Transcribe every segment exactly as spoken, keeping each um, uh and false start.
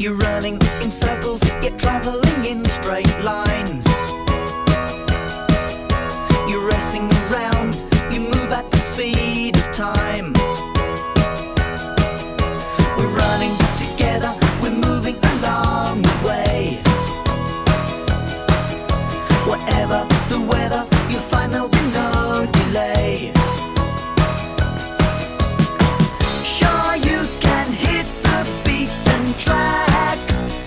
You're running in circles, yet traveling in straight lines. You're racing around, you move at the speed of time. We're running together, we're moving along the way. Whatever the weather, you'll find there'll be no delay. Sure, you can hit the beaten track,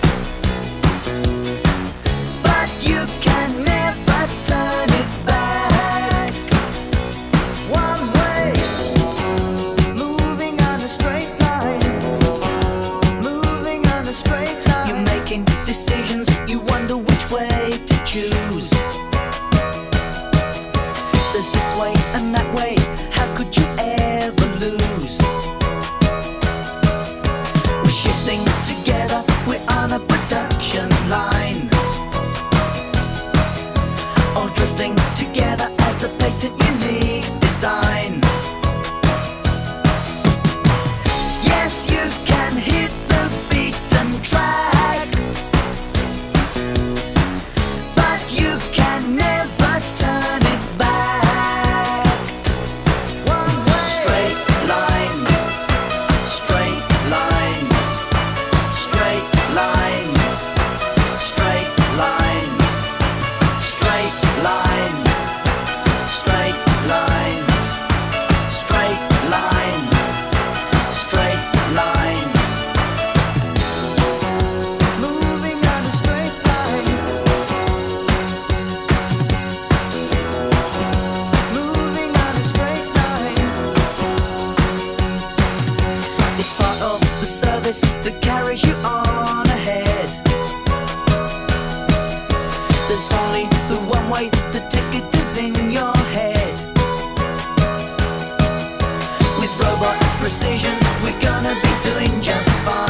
but you can never turn it back. One way, moving on a straight line, moving on a straight line. You're making decisions, you wonder which way to choose. There's this way and that way, how could you ever lose? We're shifting together, we're on a production line, all drifting together as a patent unique design. Yes, you can hit the beaten track, but you can never turn it back. One way. Straight lines, straight lines, straight lines, straight lines, straight lines, straight lines, straight lines, straight lines. Moving on a straight line, moving on a straight line. It's part of the service that carries you on ahead. There's only the one way, the ticket is in your head. With robot precision, we're gonna be doing just fine.